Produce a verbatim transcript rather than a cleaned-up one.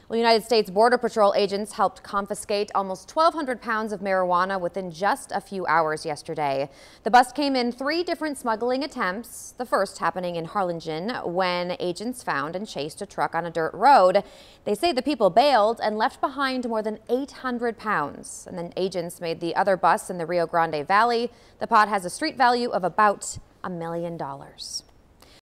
Well, United States Border Patrol agents helped confiscate almost twelve hundred pounds of marijuana within just a few hours yesterday. The bust came in three different smuggling attempts, the first happening in Harlingen when agents found and chased a truck on a dirt road. They say the people bailed and left behind more than eight hundred pounds. And then agents made the other bust in the Rio Grande Valley. The pot has a street value of about a million dollars.